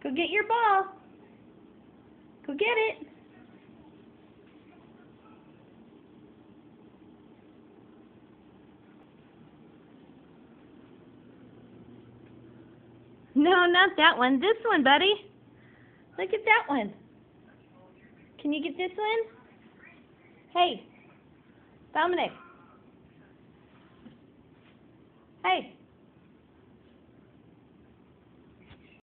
Go get your ball. Go get it. No, not that one. This one, buddy. Look at that one. Can you get this one? Hey, Dominic. Hey.